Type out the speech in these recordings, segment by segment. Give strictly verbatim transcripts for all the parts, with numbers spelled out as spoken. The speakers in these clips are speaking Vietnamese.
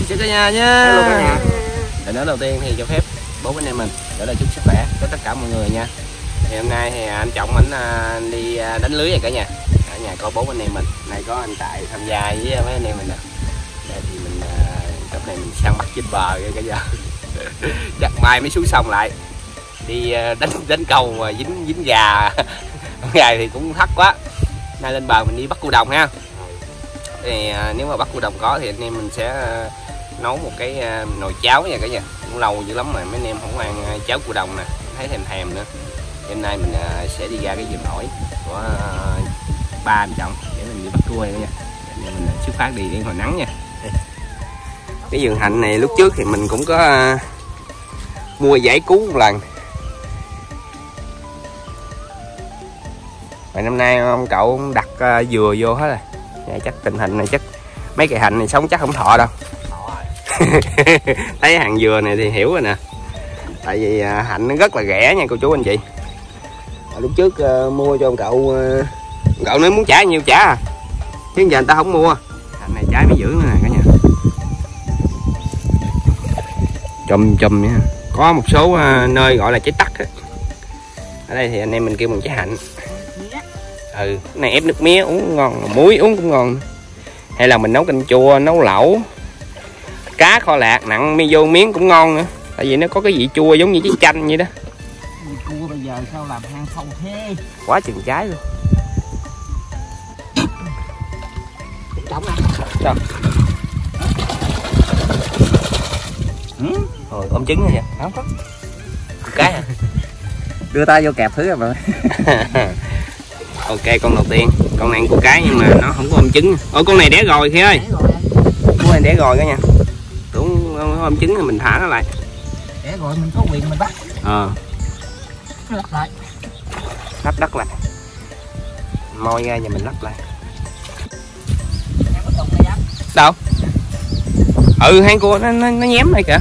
Xin chào cả nhà nhé. Hello cả nhà. Lời nói đầu tiên thì cho phép bố anh em mình gửi lời chúc sức khỏe cho tất cả mọi người nha. Thì hôm nay thì anh Trọng ảnh đi đánh lưới rồi cả nhà. Ở nhà có bố anh em mình. Này có anh Tại tham gia với mấy anh em mình nè. Đây thì mình cấp này mình săn bắt trên bờ cả giờ. Chắc mai mới xuống sông lại. Đi đánh đánh câu mà dính dính gà. Ngày thì cũng thắt quá. Nay lên bờ mình đi bắt cua đồng ha. Thì nếu mà bắt cua đồng có thì anh em mình sẽ nấu một cái nồi cháo nha cả nhà. Cũng lâu dữ lắm mà mấy anh em không ăn cháo cua đồng nè, thấy thèm thèm nữa. Hôm nay mình sẽ đi ra cái vườn ổi của ba anh Trọng để mình đi bắt cua nha. Anh em mình xuất phát đi đến hồi nắng nha. Cái vườn hạnh này lúc trước thì mình cũng có mua giải cứu một lần. Mà năm nay ông cậu đặt dừa vô hết rồi. Dạ, chắc tình hình này chắc mấy cây hạnh này sống chắc không thọ đâu. Thấy hàng dừa này thì hiểu rồi nè. Tại vì hạnh nó rất là rẻ nha cô chú anh chị. À, lúc trước uh, mua cho ông cậu uh, ông cậu nói muốn trả nhiều trả à. Chứ giờ người ta không mua. Hạnh này trái mới dữ nữa nè cả nhà. Chùm chùm nha. Có một số uh, nơi gọi là trái tắc á. Ở đây thì anh em mình kêu bằng trái hạnh. Ừ, cái này ép nước mía uống cũng ngon, muối uống cũng ngon. Hay là mình nấu canh chua, nấu lẩu, cá kho lạc nặng mi vô miếng cũng ngon nữa. Tại vì nó có cái vị chua giống như trái chanh vậy đó. Cua bây giờ sao làm hang sâu thế? Quá chừng trái luôn. Trọng à? Sao? Ừ? Rồi ôm trứng rồi vậy? Không có. Cái à? Đưa tay vô kẹp thứ rồi mà. Ok, con đầu tiên, con này của cái nhưng mà nó không có ôm trứng. Ôi con này đẻ rồi Khi ơi. Con này đẻ rồi cả nha. Tưởng không ôm trứng thì mình thả nó lại. Đẻ rồi mình có quyền mình bắt. Ờ. Lắp lại. Lắp đất lại. Moi ra và mình lắp lại. Đâu? Ừ, hang cua nó nó, nó nhém đây kìa.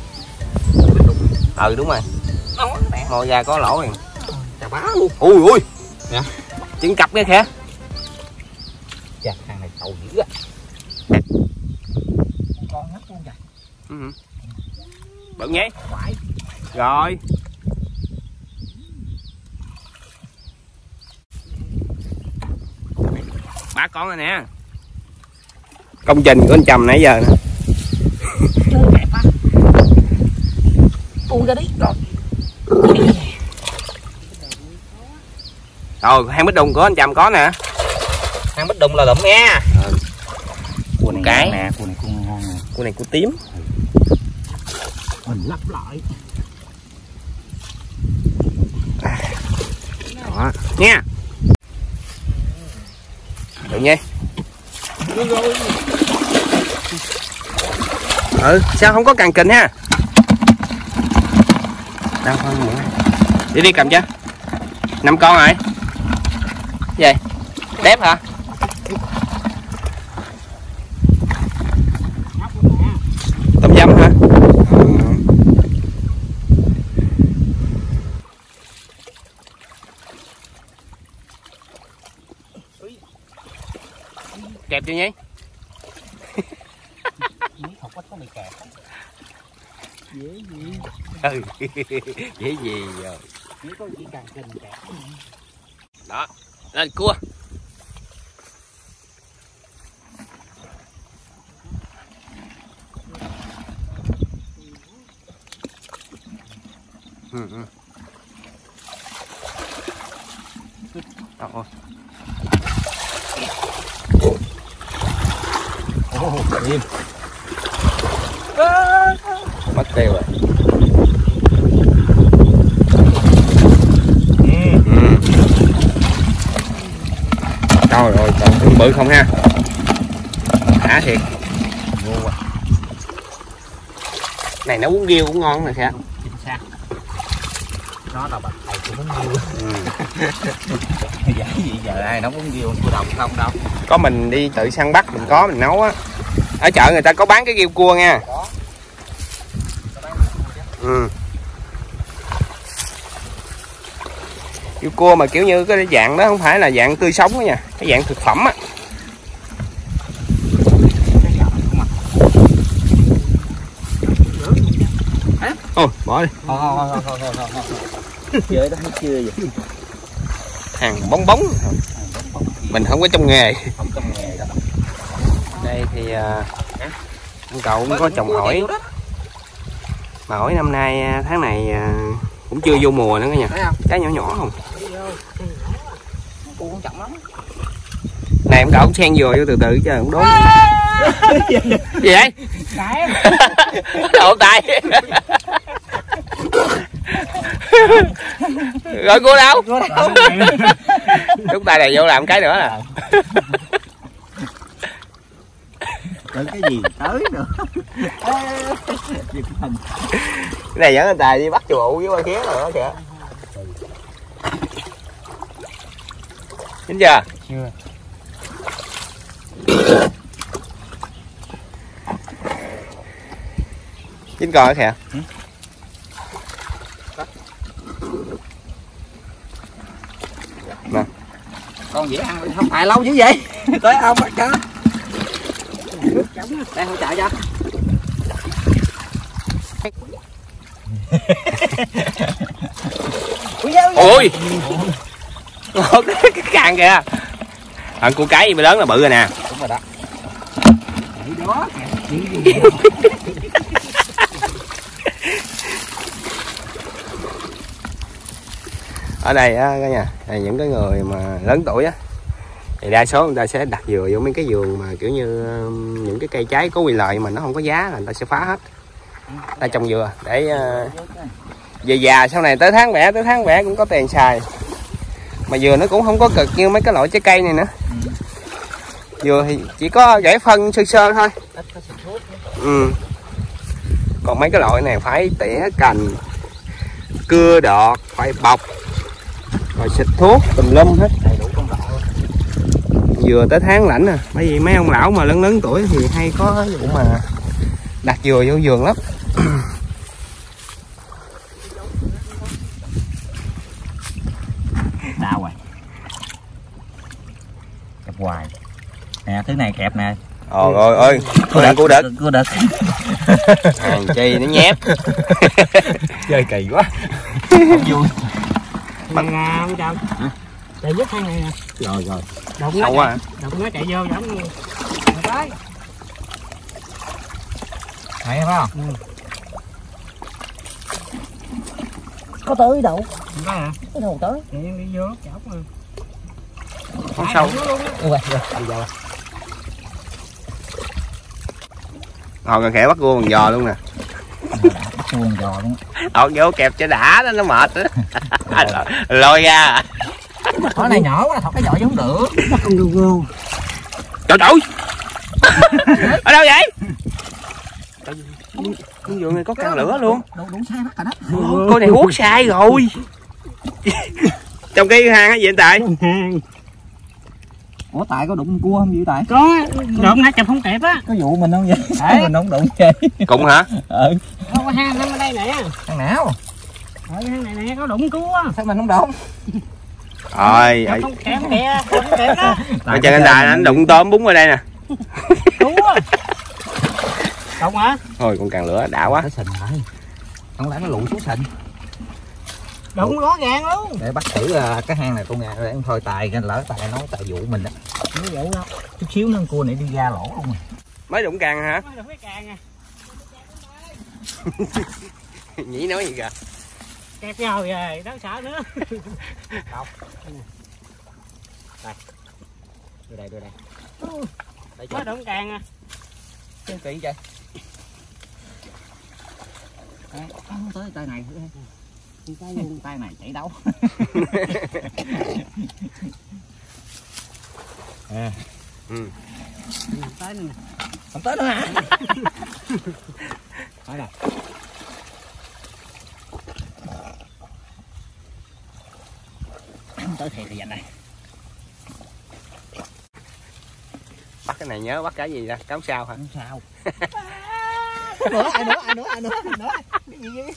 Ừ đúng rồi. Moi ra có lỗ rồi. Chà bá luôn. Ui ui. Dạ. Trứng cặp cái kìa. Chà, thằng này trâu dữ á. Con ngắt luôn kìa. Ừ. Bận nhé. Rồi. Ba con rồi nè. Công trình của anh Trầm nãy giờ nè. Chơi đẹp á. Buông ra đi. Rồi. Rồi, hang bích đùng của anh Trầm có nè. Hang bích đùng là lụm nha. Ừ. Cua này cái nè, cua này cua ngon nè. Cua này cua tím. Mình lắp lại. Đó, nha. Được nha. Ừ, sao không có càng kình ha. Đâu con nữa. Đi đi cầm cho. Năm con rồi. Gì? Đép hả? Tôm dâm hả? Kẹp chưa nhé? Không có có bị kẹp. Dễ gì? Ừ. Dễ gì rồi. Chỉ có chỉ càng kình kẹp. Đó, lên cua. Ừ, ừ. Đó, ôi. Ồ, im. Mất tiêu rồi. Trời ơi, còn bự không ha? Hả thiệt. Này nấu bún riêu cũng ngon rồi kìa. Chính xác. Nó là bạch thầy của bún riêu. Ừ. Vậy gì giờ ai nấu bún riêu cua đồng không đâu. Có mình đi tự săn bắt mình có mình nấu á. Ở chợ người ta có bán cái riêu cua nha. Ừ. Riêu cua mà kiểu như cái dạng đó không phải là dạng tươi sống đó nha, cái dạng thực phẩm á. Ôi bỏ đi. Thôi thôi thôi thôi thôi thôi. Chơi đó chưa vậy. Hàng bóng bóng. Mình không có trong nghề. Không trong nghề đó. Đây thì uh, ông cậu cũng có trồng ổi. Mà ổi năm nay tháng này uh, cũng chưa vô mùa nữa cả nhà. Trái nhỏ nhỏ không. Cô cũng trọng lắm. Này ông cậu cũng xen vừa vô từ từ chứ không đốn. Gì vậy? Cái. Đổ tay. Rồi cô đâu? Cô đâu? Chúng ta này vô làm cái nữa nè. Tới cái gì tới nữa. Cái này dẫn anh Tài đi bắt chùa với con khía rồi đó kìa. Chín chưa? Chưa. Chín con hả kìa? Ừ. Nè. Con dễ ăn không phải lâu dữ vậy. Tới ông bắt cá. Đây hỗ trợ cho. Ôi. Cái, cái càng kìa. À, cua cái gì mà lớn là bự rồi nè. Đúng rồi đó. Đó. Ở đây á cả nhà, là những cái người mà lớn tuổi á thì đa số người ta sẽ đặt dừa vô mấy cái vườn mà kiểu như những cái cây trái có quyền lợi mà nó không có giá là người ta sẽ phá hết. Ta trồng dừa để uh, về già sau này tới tháng vẽ tới tháng vẽ cũng có tiền xài. Mà dừa nó cũng không có cực như mấy cái loại trái cây này nữa. Dừa thì chỉ có rải phân sơ sơ thôi. Ừ. Còn mấy cái loại này phải tỉa cành, cưa đọt, phải bọc, rồi xịt thuốc tùm lum hết. Dừa tới tháng lạnh à, bởi vì mấy ông lão mà lớn lớn tuổi thì hay có vụ mà đặt dừa vô vườn lắm. Đau rồi. Kẹp hoài. Nè, thứ này kẹp nè. Ôi ôi ơi, cô đợt cô đợt. Cô đợt. Hàng chi nó nhép. Chơi kỳ quá. Không vui. Này nè ông Trần. Chạy dứt hang này nè. Rồi rồi. Đụng Sâu quá. Đụng nó chạy vô giống như cái. Thấy phải không? Ừ. Có tới đâu. Không có hả? Cái đâu tới. Chạy đi vô chảo mà. Con sâu. Ừ rồi, rồi, đi vô. Hồi còn khẽ bắt cua bằng giò luôn nè. Bắt cua bằng giò luôn. Ột vô kẹp cho đã đó, nó mệt đó. Lôi ra. Cái này nhỏ quá, thọc cái giò giống được. Bắt con gù gù. Trời trời. Ở đâu vậy? Con vườn này có căn lửa luôn. Đủ đủ sai bắt rồi đó. Con này hút sai rồi. Trong cái hang á gì anh Tài? Ủa Tài có đụng cua không vậy Tài? Có, đụng nãy chụp không kịp á. Có vụ mình không vậy? Đấy. Mình không đụng vậy. Cũng hả? Ừ. Có hang ở đây nè. Thằng nào? Ở hang này nè có đụng cua. Sao mình không đụng? Rồi. Không kịp kìa, không kịp đó. Bây giờ anh Tài anh đụng tôm bún ở đây nè. Cua. Đụng hả? Thôi con càng lửa đã quá. Nó sình rồi. Không lẽ nó lụi xuống sình. Đụng rõ ràng luôn. Để bắt thử uh, cái hang này con nhà để em thôi Tài lỡ Tài nói Tài dụ mình đó. Không vụ đâu. Chút xíu nữa cua này đi ra lỗ luôn rồi. Mới đụng càng hả? Mới đụng cái càng à. Nhĩ nói gì kìa? Kẹp nhau rồi, đáng sợ nữa. Đâu? Đây. Đưa đây, đưa đây. Đây mới đụng càng à. Xem kỹ chơi. Không tới tay này. Tay luôn, tay này chạy đâu? À. Ừ. Không tới nữa nè. Không tới nữa hả? Phải rồi. Không tới thì thì dành đây. Bắt cái này nhớ bắt cái gì ra? Cám sao hả? Không sao. Nữa, ai nữa, ai nữa, ai nữa, nữa. Cái gì vậy?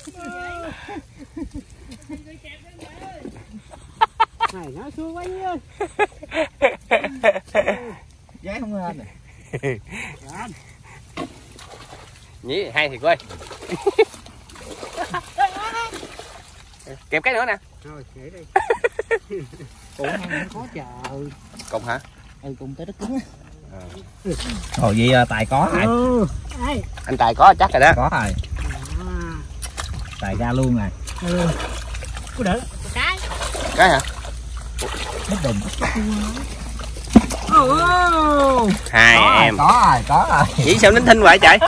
Này nó xua quá ơi. Gái không lên nè. Nhí hay thiệt ơi. Kẹp cái nữa nè. Thôi để đi. Ủa hang này khó chờ. Cùng hả? Ừ cùng tới đất cứng á. Ồ gì Tài có rồi. Ừ. Anh Tài có chắc rồi đó. Có rồi. Tài ra luôn rồi. Ừ. Có đỡ. Cái. Cái hả? Hết đùng. Oh. Hai Có em. rồi, có rồi, có rồi. Chỉ sao nín thinh vậy trời?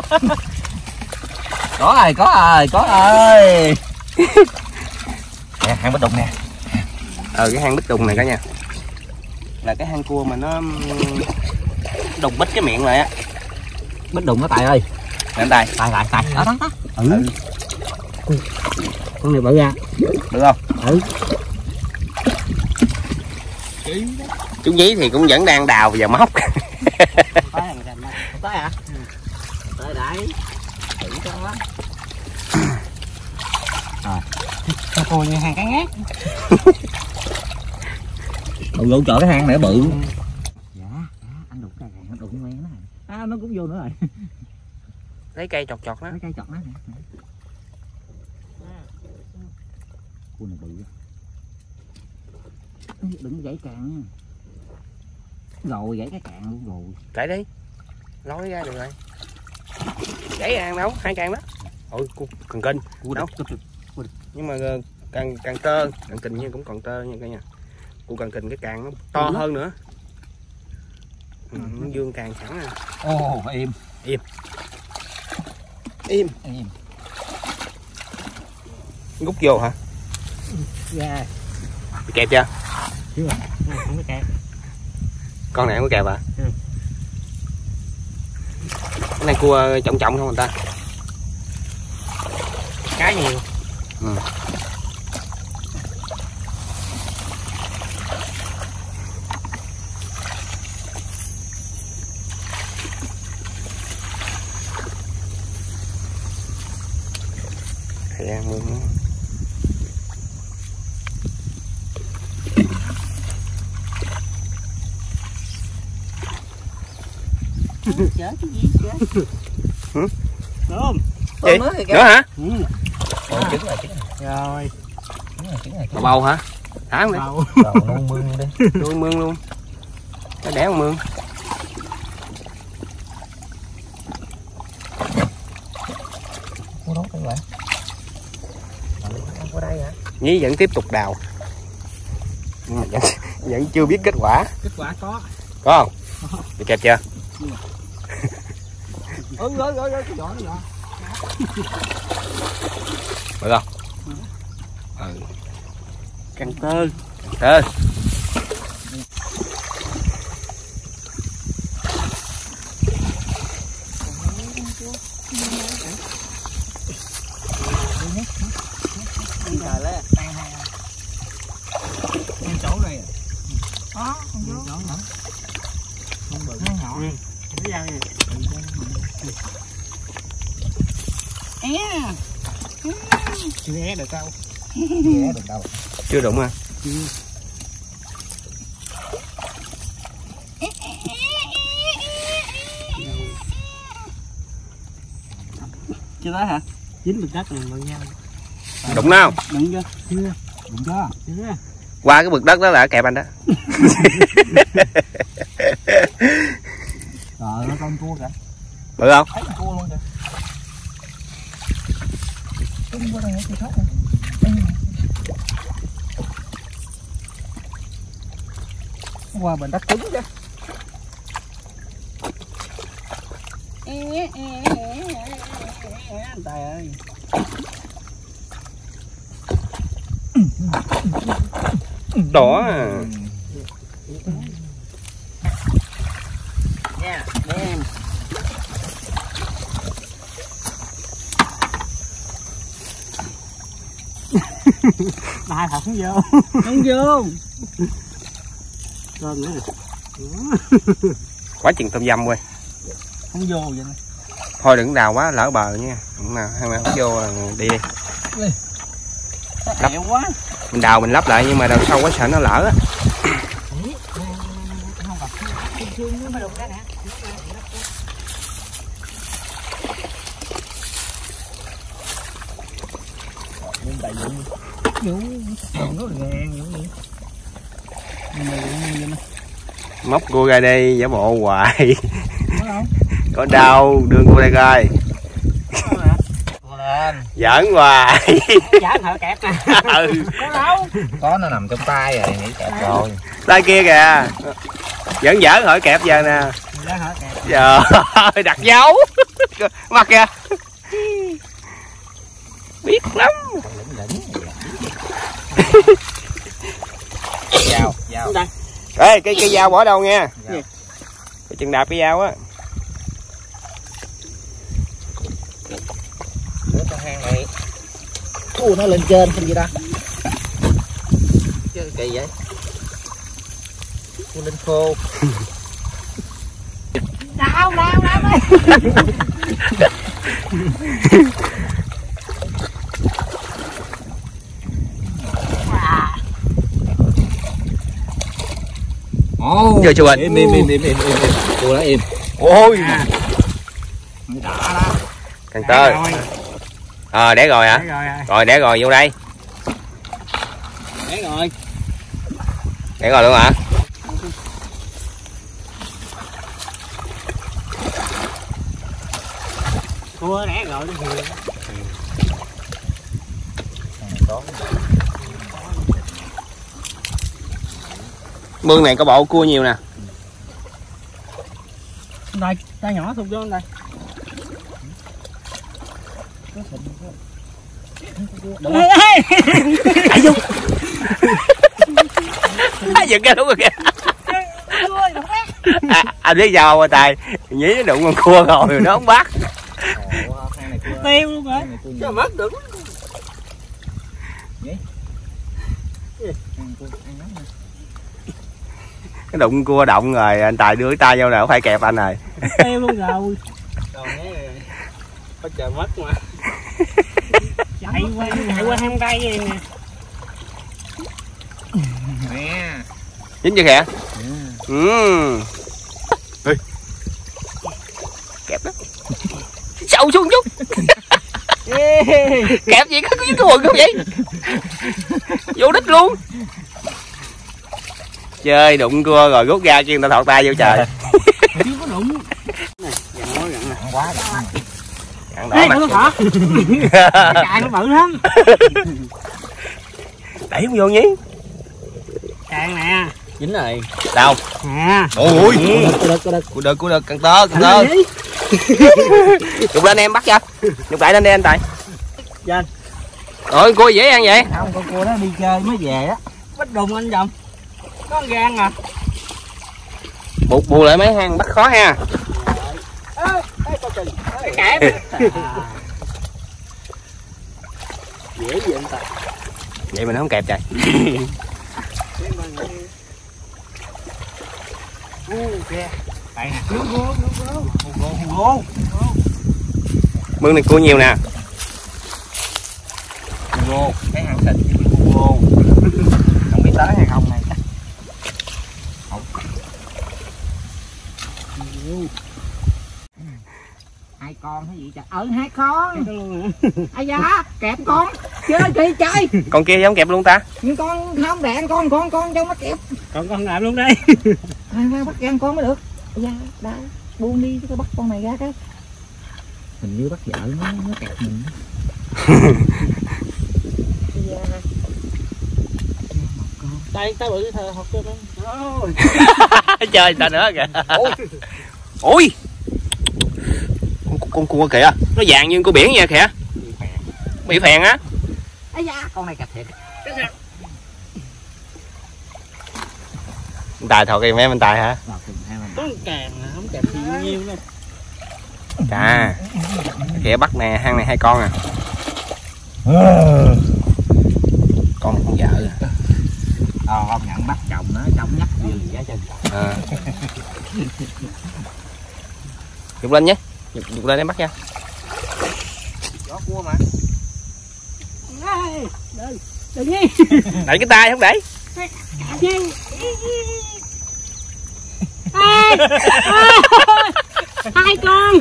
Có rồi, có rồi, có rồi. Nè, hang bích đục nè. Ờ cái hang bích đùng này cả nhà. Là cái hang cua mà nó đùng bích cái miệng lại á. Bích đục nó Tài ơi. Nè anh Tài. Tài lại, Tài. Đó, đó, đó. Ừ. Con này bự ra. Được không? Ừ. Chú Nhí thì cũng vẫn đang đào vào móc. Tới rồi rành đâu. Tới hả? Tới đấy. Thử cho nó. Rồi. Con cua như hàng cá ngát. Đụng lộn chỗ cái hang này nó bự. Dạ, anh đụng cái nó đụng quen nó. À nó cũng vô nữa rồi. Lấy cây chọt chọt đó. Lấy cây chọt nó nè. Cua này bự. Đừng gãy càng nha. Rồi gãy cái càng luôn rồi. Cãi đi. Lối ra được rồi. Gãy càng đâu, hai càng đó. Ôi cua cần kinh. Cua đâu? Nhưng mà càng càng tơ, càng kình như cũng còn tơ nha cả nhà. Cua càng kình cái càng nó to hơn nữa. Ừ, nó dương càng sẵn nè. Ồ, im. Im. Im. Im. Rút vô hả? Dạ. Bị kẹp chưa? Chưa. Không có kẹp. Con này không có kẹp à? Ừ. Cái này cua trọng trọng không người ta? Cá nhiều. Ừ. Thời gian mưa nữa. Chết cái gì chết. Hử? Đúng. Gì? Nữa hả? Ừ. Ồ, trứng rồi, trứng rồi. Rồi. Trứng rồi, trứng rồi. Bầu bầu hả? Thả không đi? Bầu. Đầu nuôi mương đi. Nuôi mương luôn. Nó đẻ con mương. Cua đó các bạn. Ở đây hả? Nhí vẫn tiếp tục đào. Nhưng mà vẫn, vẫn chưa biết kết quả. Kết quả có. Có không? Bị kẹp chưa? Ừ rồi rồi rồi cái vỏ nó vỏ. Được không? Ừ. Càng tơ. Tơ. Trời lên. Đang chỗ đây à? Đó, không vô. Chỗ hả? Không bự. Nó nhỏ. Ừ. Cái dao này. É. Chưa é được đâu. Chưa é được đâu. Chưa đụng ha? Chưa. Chưa tới hả? Dính được đất này bằng nhau. Đụng nó không? Đụng chưa? Chưa. Đúng chưa? Chưa. Qua cái bực đất đó là kẹp anh đó. Trời ơi con cua kìa. Bự không? Thấy con cua luôn kìa. Cua qua đây thì thoát rồi. Qua bên đất cứng chứ. Tài ơi. Đỏ à. Nha, đem. Ba thật không vô. Không vô. Cơm nữa. Quá chừng tôm dâm quay. Không vô vậy nè. Thôi đừng đào quá lỡ bờ nha. Không nào, hai mẹ không vô là đi đi. Lấp quá. Mình đào mình lấp lại nhưng mà đào sâu quá sợ nó lỡ á. Không gặp. Xương nó mới đụng ra nè. Nhưng tại vì Vô. Móc cua ra đi, giả bộ hoài. Có đâu, đưa cua đây coi. Giỡn hoài. Giỡn hả kẹp nè. Ừ. Có đâu. Có, nó nằm trong tay rồi, nghĩ kẹp rồi. Tay kia kìa. Giỡn giỡn hỏi kẹp giờ nè. Giờ đặt dấu. Mặt kìa. Biết lắm. Dao, dao. Ê, cái cái dao bỏ đâu nha. Cái chân đạp cái dao á. Con hang này. Ủa nó lên trên không gì đó. Chứ kỳ vậy. Con linh khô. Đau, đau, đau ơi. Ồ, giờ chụp hình. Im, im, im, im, im, im, im. Cua đó im. Ôi. À. Đã đó. Cần tơ. Ờ, để rồi hả? Để rồi, Rồi để rồi vô đây. để rồi. Để rồi luôn hả? Cua để rồi đi. Mương này có bộ cua nhiều nè. Đây, tay nhỏ thùng vô đây. Ê, ê. Ai vô. Giật cái đúng rồi kìa. À, anh biết sao không Tài? Nhí nó đụng con cua rồi nó không bắt. Tiêu luôn hả? Sao mất được? Cái đụng cua động rồi anh Tài đưa cái tay vô nào phải kẹp anh rồi. Tiêu luôn rồi. Có trời mất mà. Chạy qua, chạy qua hang cây vậy nè. Nè. Dính chưa kìa? Ừ. Ừ. Kẹp đó. Sâu xuống chút. Kẹp gì có cái quần không vậy? Vô đích luôn. Chơi đụng cua rồi rút ra kêu người ta thọt tay vô trời. Chưa có đụng. Này, gặn nó gặn nè. Quá đã. Gặn đỏ mặt. Hả? Cài nó bự lắm. Đẩy không vô nhí. Càng nè. Dính rồi. Đâu? Nè. Ôi. Cua đực, cua đực. Cua đực, cua đực, cần tơ, cần tơ. Chụp lên em bắt cho. Chụp lại lên đi anh Tài. Trên. Rồi cua dễ ăn vậy? Không, con cua đó đi chơi mới về á. Bắt đùng anh chồng. Có gan à. Buộc buộc lại mấy hang bắt khó ha. Ê, ê, coi chừng. Kẹp. Dễ gì anh ta. Vậy mình không kẹp trời. Mương này cua nhiều nè. Cua, cái hang xịn với cua. Không biết tới hay không này. Hai con hay gì trời? Ờ hai con. Ai da, kẹp con. Chơi kỳ chơi. Con kia giống kẹp luôn ta. Nhưng con không đạn con con con trong nó kẹp. Con con làm luôn đây. Hai hai bắt gan con mới được. Ai da, đã buông đi cái bắt con này ra cái. Hình như bắt vợ nó nó kẹp mình. Đây tao bự thờ học cho con. Chơi ta nữa kìa. Ôi. Con, con cua kìa, nó vàng như con biển nha kìa. Bị phèn á. Ây da, con này cạch thiệt. Tài thọt kìa mấy anh Tài hả? Có càng không kẹp gì nhiêu đâu. Chà. Kìa bắt nè, hang này hai con à. Con này con vợ à. Ờ, con nhận bắt chồng nó trong nhắc gì vậy chứ. À. Dục lên nhé. Dục, dục lên em bắt nha. Có cua mà. Đừng, đừng đi. Đẩy cái tay không đẩy. Hai con.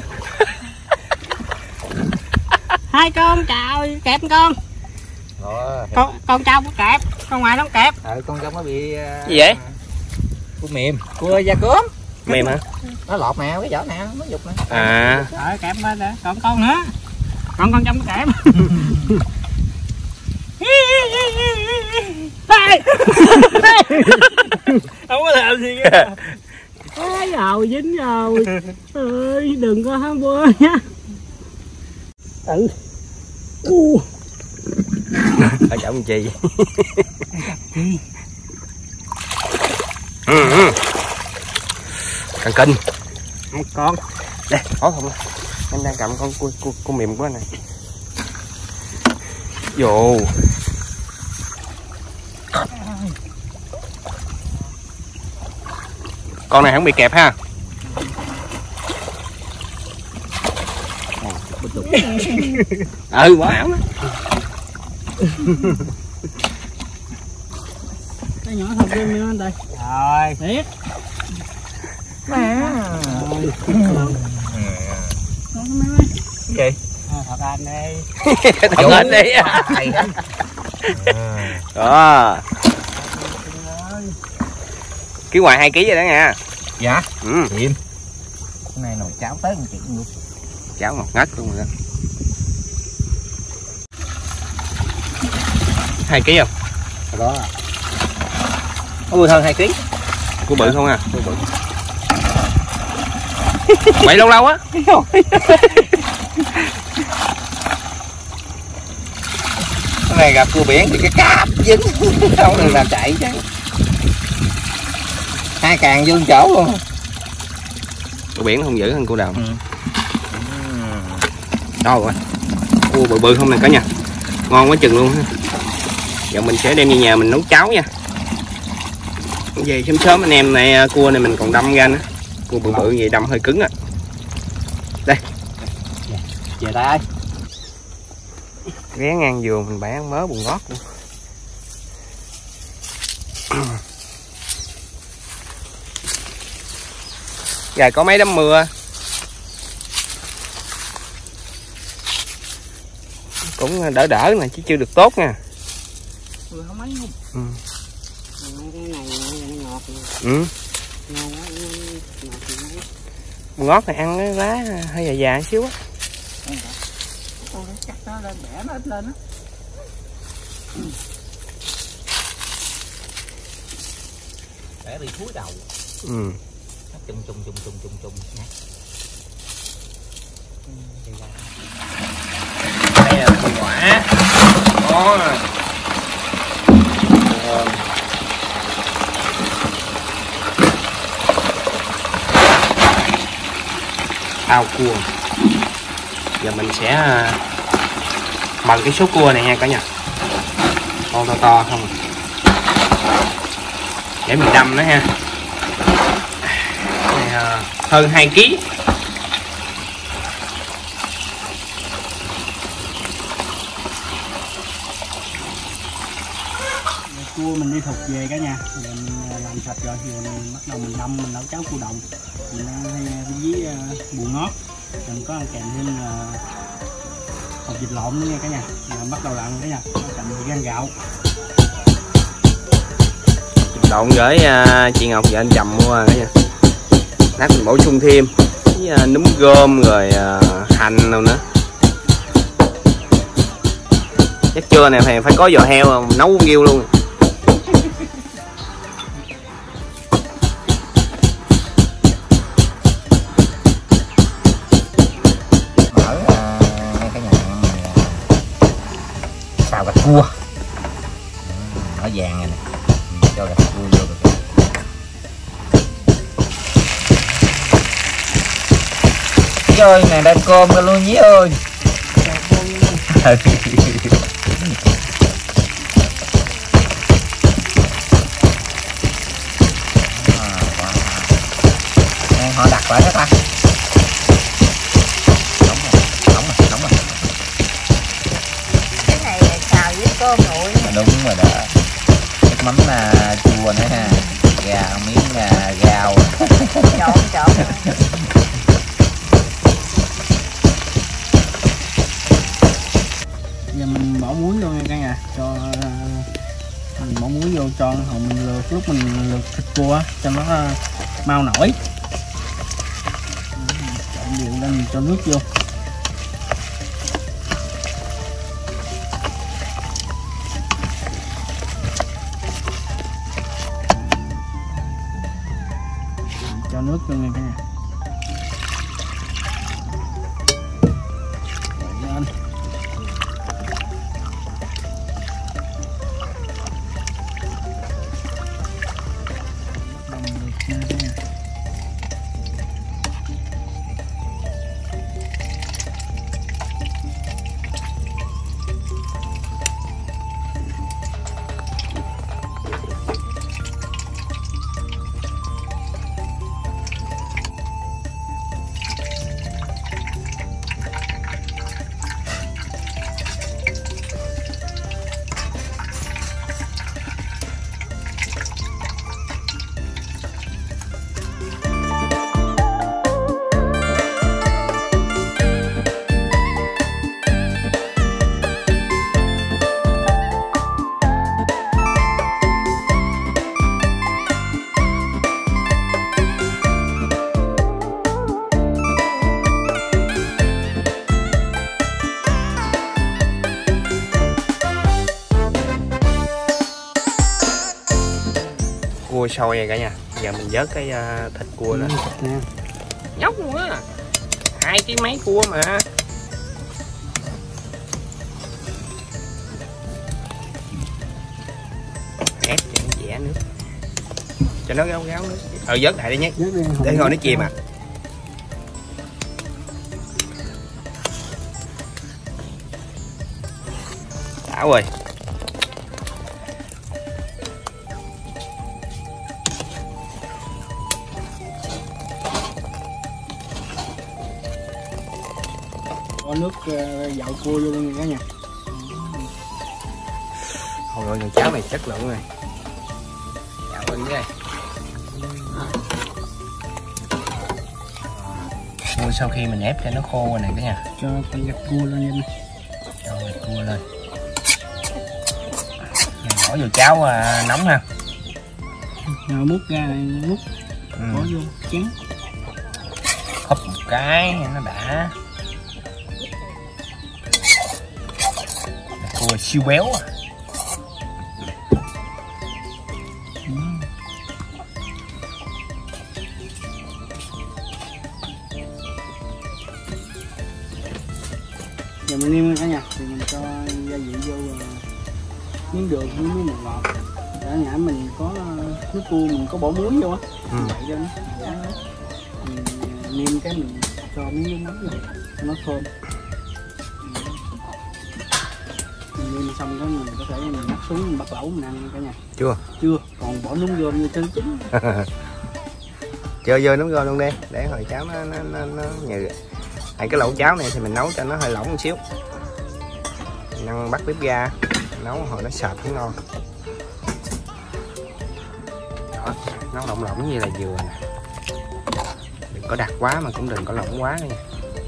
Hai con trời, kẹp con. Rồi, Con con trong có kẹp, con ngoài nó kẹp. ờ, con trong nó bị Gì vậy? cua mềm. Cua da cốm. Mềm hả? Nó lọt nè, cái vỏ nè, nó dục nè. À. Rồi kẹp bên nè, còn con nữa. Còn con trong cái kẹp. Không có làm gì cả. Ôi rồi dính rồi. Ơi đừng có ham bơ nhá. Ừ. U. Ở chỗ con chi. Ừ, ừ. Càng kinh. Một con. Đây, có không? Anh đang cầm con cua cua, cua mềm quá này. Vô. Con này không bị kẹp ha. Ừ, quá ảo đó. Cái nhỏ thật lên nữa anh đây. Rồi, biết. Nè. Gì? Thật anh đi. Thật anh đi. Đó. Ký ngoài hai ký rồi đó nha. Dạ. Ừ. Chìm. Con này nồi cháo tới một chuyện luôn. Cháo ngọt ngất luôn rồi đó. Hai ký không? Đó. Có bự hơn hai ký. Của bự không à? Của bự. Quậy lâu lâu á. Cái này gặp cua biển thì cái cáp dính không được làm chạy chứ. Hai càng vô chỗ luôn. Cua biển không dữ hơn cua đào. Ừ. Đâu rồi? Cua bự bự không nè cả nhà. Ngon quá chừng luôn ha. Giờ mình sẽ đem về nhà mình nấu cháo nha. Về sớm sớm anh em này cua này mình còn đâm ra nữa. Cua bự bự vậy đâm hơi cứng á. Đây. Về tay ơi. Ghé ngang vườn mình bán mớ bùn ngót luôn. Rồi có mấy đám mưa. Cũng đỡ đỡ nè chứ chưa được tốt nha. Mưa không mấy không? Ừ. Cái này nó ngọt. Ừ. Ngon quá, ngọt thì mấy. Bùn ngót này ăn cái lá hơi dài dài xíu á. Ôi, cắt nó lên bẻ nó ít lên á. Để bị thúi đầu. Ừ. Nó chung chung chung chung chung chung nha. Đây là củ quả. Đó. Ao cua. Giờ mình sẽ bằng cái số cua này nha cả nhà. Con to to không. Để mình đâm nó ha. Này, hơn hai ký. Cua mình đi thục về cả nhà, mình làm sạch rồi thì mình bắt đầu mình đâm mình nấu cháo cua đồng, mình ăn với bùn ngót, mình có ăn kèm thêm hột vịt lộn nữa nha cả nhà. Rồi bắt đầu làm cả nhà, cầm gan gạo. Lộn với uh, chị Ngọc và anh Trầm mua cả nhà. Lát mình bổ sung thêm với uh, núm gom rồi uh, hành đâu nữa. Chắc trưa này phải phải có giò heo nấu nghiêu luôn. Mở ngay cái nhà này xào gạch cua. Nó vàng này nè. Cho gạch cua vô được. Chơi này đang cơm ra luôn nhí ơi. Họ đặt lại đó ta. Nóng rồi, nóng rồi, nóng rồi. Cái này xào với cơm nguội. Đúng rồi đó. Nước mắm là chua nữa ha. Gà miếng là gạo. Trộn trộn. Giờ mình bỏ muối luôn nha cả nhà, cho mình bỏ muối muối vô cho hồi mình luộc, lúc mình luộc thịt cua cho nó mau nổi. Trộn đều lên, cho nước vô. Cho nước vô nha cả nhà. Lên. Đồng được nha cả nhà. Cua sôi vậy cả nhà. Giờ mình vớt cái uh, thịt cua đó. Nè. Nhóc luôn á. Hai cái mấy cua mà. Ép cho nó dẻ nước. Cho nó gáo gáo nước. Ờ vớt lại đi nhé. Để ngồi nó chìm à. Đã rồi. Có nước uh, dạo cua vô luôn cả nhà. Hồi ơi, con cháo này chất lượng rồi. Dạo lên đây. Cua sau khi mình ép cho nó khô rồi này cả nhà. Cho con gạch cua lên nha. Cho gạch cua lên. Mình bỏ vô cháo à, nóng ha. Rồi múc ra múc. Ừ. Bỏ vô chén. Hấp một cái nó đã. Cua siêu béo à. Ừ. Giờ mình nêm cả nhà, thì mình cho gia vị vô uh, miếng đường với miếng đường ngọt. Cả nhà mình có uh, nước cua mình có bỏ muối vô á. Ừ. Vậy cho nó trắng đó. Mình uh, nêm cái mình cho miếng nước mắm vô cho nó thơm. Nêm xong đó mình có thể mình bắt xuống mình bắt lẩu mình ăn cả nhà. Chưa? Chưa, còn bỏ nấm rơm như chân chính. Chơi vô nấm rơm luôn đi, để hồi cháo nó nó nó, nó nhừ. Tại cái lẩu cháo này thì mình nấu cho nó hơi lỏng một xíu. Năng bắt bếp ga, nấu hồi nó sệt nó ngon. Đó, nấu lỏng lỏng như là vừa nè. Đừng có đặc quá mà cũng đừng có lỏng quá nha.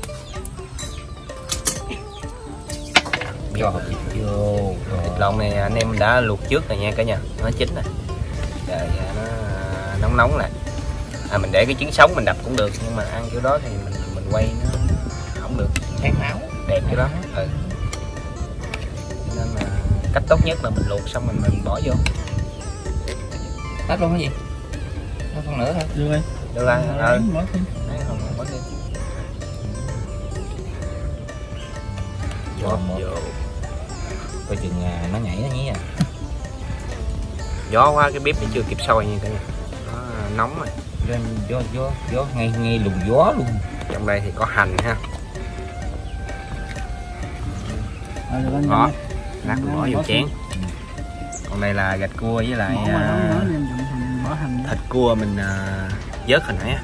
Cho thịt vô. Thịt lộn này anh em đã luộc trước rồi nha cả nhà, nó chín rồi. Rồi nó nóng nóng lại. À, mình để cái trứng sống mình đập cũng được, nhưng mà ăn kiểu đó thì mình mình quay nó không được thấy máu đẹp cái đó. Ừ. Nên là cách tốt nhất là mình luộc xong mình mình bỏ vô. Tắt luôn cái gì? Nó không nữa thôi. Được rồi. Được rồi. Ừ. Bỏ thêm. Đấy, không bỏ thêm. Vô vô. Coi chừng nó nhảy nó nhí à. Gió quá cái bếp nó chưa kịp sôi nha cả nhà. Nó nóng rồi. Lên gió gió gió ngay ngay lùn gió luôn. Trong đây thì có hành ha. Đó. Lát mình bỏ vô chén. Còn đây là gạch cua với lại Bỏ qua đó, bỏ lên bỏ hành. thịt cua mình uh, vớt hồi nãy á.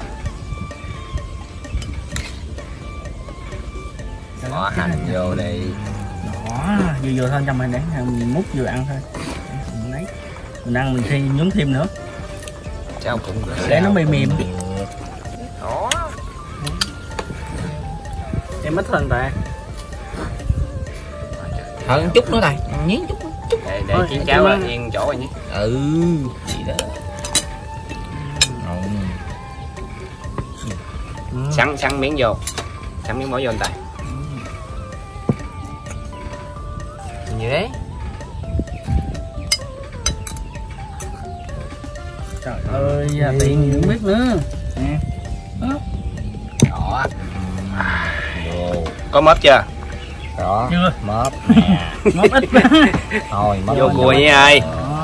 Bỏ hành vô đây. Đó, vừa vừa thôi trong mình để mình múc vừa ăn thôi. Mình lấy. Mình ăn mình thêm nhúng thêm nữa. Cháu cũng Để nó mềm mềm. Đó. Em mất thân ta. Hơn chút nữa này, nhí chút nữa. để, để Thôi, chiến em cháo cảm ơn. yên chỗ rồi nhé. Ừ gì đó. Ừ. Sắn sắn miếng vô, sắn miếng bỏ vô anh Tài. Như đấy. Trời ơi, giờ tiền gì không biết nữa nè. Đó. Vô. Có mớp chưa? Đó. Chưa. Mớp nè. Mớp ít Thôi mớp Vô cùi với ai?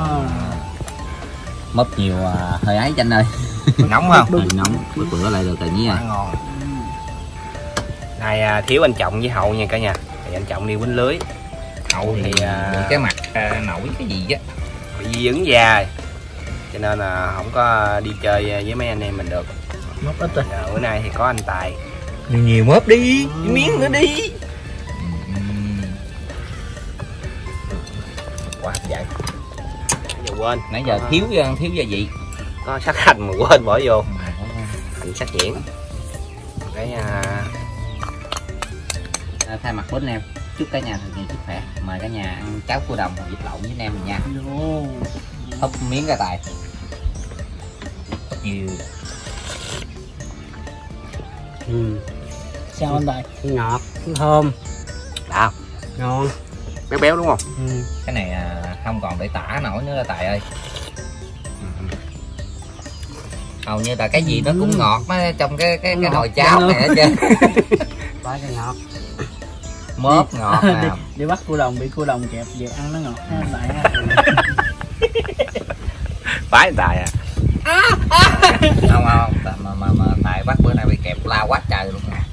mớp nhiều à, hơi ấy Chanh ơi. Nóng không? Ừ, nóng bữa bữa lại được rồi nhé. ngon. Này à, thiếu anh Trọng với Hậu nha cả nhà. Thì anh Trọng đi quýnh lưới. Hậu thì à, bị cái mặt à, nổi cái gì á. bị dị ứng da, cho nên là không có đi chơi với mấy anh em mình được. Mớp ít rồi. À, bữa nay thì có anh Tài. Nhiều nhiều mớp đi, ừ. Miếng nữa đi. Ừ. Quá hấp dẫn. Giờ quên. Nãy giờ à, thiếu thiếu gia vị. có sắc hành mà quên bỏ vô. Hành sắc nhuyễn. Cái à... À, thay mặt bốn em chúc cả nhà thật nhiều sức khỏe, mời cả nhà ăn cháo cua đồng hoặc vịt lộn với anh em mình nha. Húp miếng ra Tài. Nhiều. Ừ. Sao anh Tài? Ngọt, thơm. Đã không? Ngon. Béo béo đúng không? Ừ. Cái này à, không còn để tả nổi nữa Tài ơi. Hầu như là cái gì nó cũng ngọt nó trong cái cái cái nồi cháo này hết trơn. Quá cái ngọt. Mớp ngọt đi, nè. đi bắt cua đồng bị cua đồng kẹp về ăn nó ngọt ha Tài ha. Phải anh Tài à? Không không mà mà mà Tài bắt bữa nay bị kẹp la quá trời luôn nè.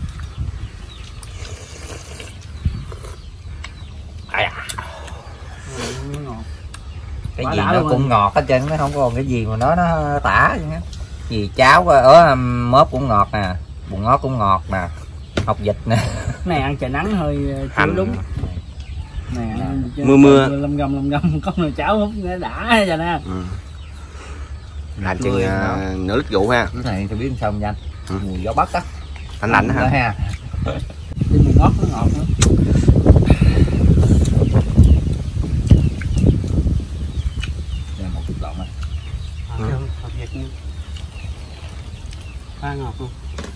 À, Ừ, nó ngọt. Cái Quá gì đã nó luôn cũng anh. ngọt hết trơn, nó không còn cái gì mà nó nó tả vậy á. Gì cháo ở mớp cũng ngọt nè, bùn ngót cũng ngọt nè, học vịt nè. Cái này ăn trời nắng hơi chưa hành đúng. Nè, Mưa mưa. lâm gầm lâm gầm có nồi cháo húp nghe đã vậy nè. ừ. Làm chừng à, nửa lít rượu ha. Cái này tôi biết sao không anh? Ừ. Mùi gió bắc á. Lạnh lạnh Đó ha. ha. Đi mùi ngót nó ngọt nữa. Đây là một chút lộn á. Ừ. Hợp Việt nha. Quá ngọt luôn.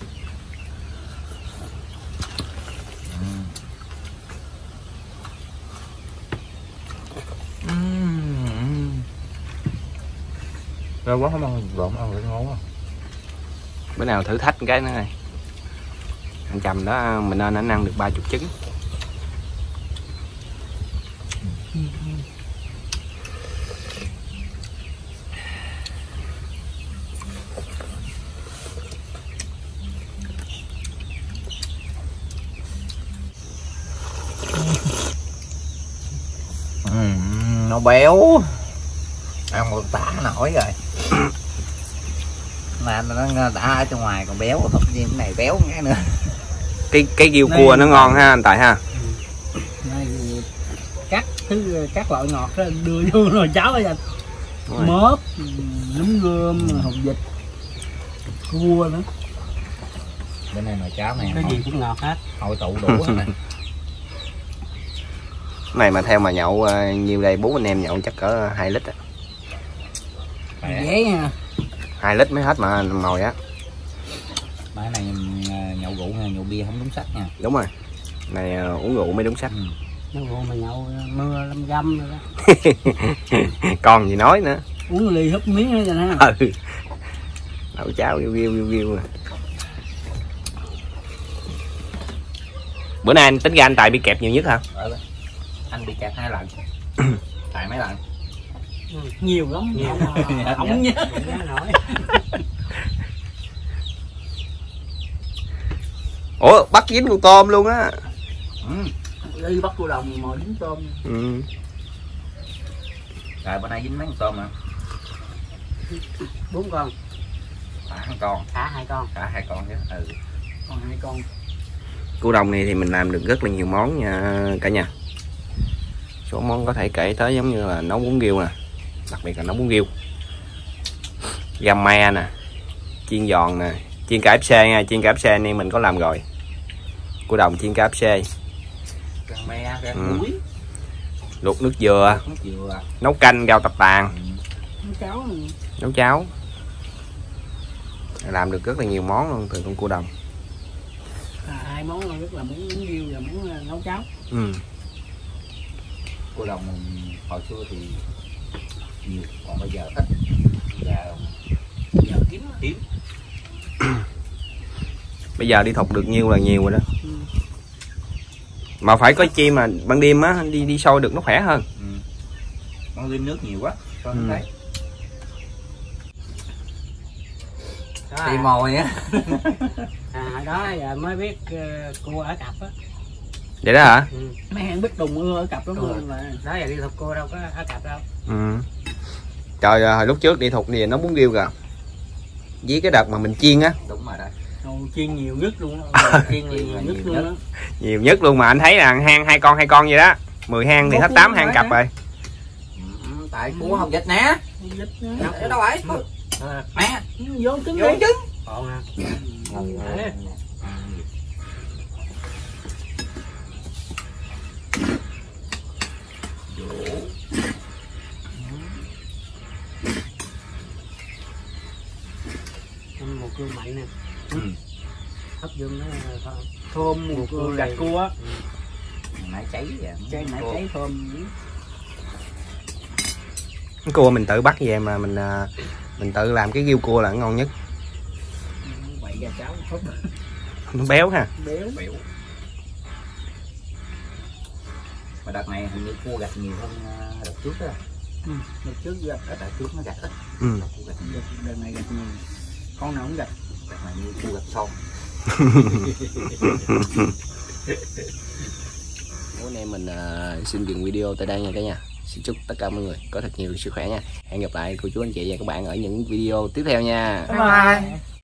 Rồi quá không ăn lộn ăn được ngon quá. Bữa nào thử thách cái nữa này. Anh Trầm đó mình nên anh ăn được ba chục trứng. Ừ, nó béo. Ăn một tả nổi rồi. Mà nó đã ở trong ngoài còn béo, thật nhiên cái này béo cái nữa. Cái cái ghiêu cua nó ngon ha anh Tài ha. Đây, cắt thứ các loại ngọt đó đưa vô nồi cháo rồi anh. Mớp, nấm gươm, hột vịt, cua nữa. Bữa nay nồi cháo này Cái gì cũng ngọt hết. hội tụ đủ rồi nè. Này mà theo mà nhậu uh, nhiều đây bốn anh em nhậu chắc cỡ hai lít á. Dễ nha. hai lít mới hết mà mồi á. Mà cái này nhậu rượu hay nhậu bia không đúng sách nha. Đúng rồi. Này uh, uống rượu mới đúng sách. Ừ. Nó rượu mà nhậu mưa lâm găm rồi đó. Còn gì nói nữa. Uống ly húp miếng nữa rồi ha. Ừ. Nấu cháo ghiêu ghiêu ghiêu ghiêu. Bữa nay anh tính ra anh Tài bị kẹp nhiều nhất hả? Ừ. Anh bị kẹp hai lần. Tại mấy lần? Ừ, nhiều lắm. Nhiều. Không, không nhớ. Nổi. Ủa bắt dính con tôm luôn á. Ừ. Đi bắt cua đồng mồi dính tôm. Ừ. Rồi bữa nay dính mấy con tôm hả? Bốn con. Cả hai con. Cả hai con. Cả hai con chứ. Ừ. Còn hai con. Cua đồng này thì mình làm được rất là nhiều món nha cả nhà. Số món có thể kể tới giống như là nấu bún riêu nè, đặc biệt là nấu bún riêu, găm me nè, chiên giòn nè, chiên ca ép xê nha, chiên ca ép xê anh em mình có làm rồi. Cua đồng chiên ca ép xê. Găng me, găng Ừ. muối. luộc nước dừa, Nước dừa. nấu canh rau tập tàn, Nấu cháo này. nấu cháo, làm được rất là nhiều món luôn từ con cua đồng. À, hai món là rất là muốn bún riêu và muốn uh, nấu cháo. Ừ. Cua đồng hồi xưa thì nhiều, còn bây giờ ít. Giờ Giờ kiếm hiếm. Bây giờ đi thục được nhiêu là nhiều rồi đó. Ừ. Mà phải có chi mà ban đêm á đi đi sôi được nó khỏe hơn. Ừ. Con lên nước nhiều quá con Ừ. thấy. Đó, Đi mồi á. à đó giờ mới biết uh, cua ở cặp á. Vậy đó hả? Ừ. Mấy hàng bích đùng ưa ở cặp lắm Ừ. luôn mà. Đó giờ đi thục cua đâu có ở cặp đâu. Ừ. Trời ơi, hồi lúc trước đi thục thì nó bún riêu kìa. Với cái đợt mà mình chiên á, Đúng rồi đó. Ồ, chiên nhiều nhất luôn á. Chiên là nhiều Chiên là nhất nhiều luôn nhất. á. nhiều nhất luôn mà anh thấy là hang hai con hai con vậy đó. mười hang thì Một hết cua tám phải hang cặp hả? rồi. Ừ, tại cua không dịch nè. Dịch Ở đâu vậy? à, Mẹ. vô trứng Vô đi. trứng. Còn à. Đấy. Ăn một cua mạnh nè. Ừ. Hấp dẫn nó thơm. Thơm một cua gạch cua á. Nãy cháy vậy. Cháy nãy cháy thơm. Cái cua mình tự bắt về mà mình à, mình tự làm cái riêu cua là ngon nhất. Quậy gà cháo phút Nó béo ha. béo. Biểu. Mà đợt này hình như cua gạch nhiều hơn uh, đợt trước đó. Ừ, đợt trước gạch Đợt đợt trước nó gạch ít. Ừ. Cua gạch nhiều. đợt, đợt này gạch nhiều. Con nào cũng gạch. Đợt này như cua gạch son. Hôm nay mình uh, xin dừng video tại đây nha cả nhà. Xin chúc tất cả mọi người có thật nhiều sức khỏe nha. Hẹn gặp lại cô chú anh chị và các bạn ở những video tiếp theo nha. Bye bye.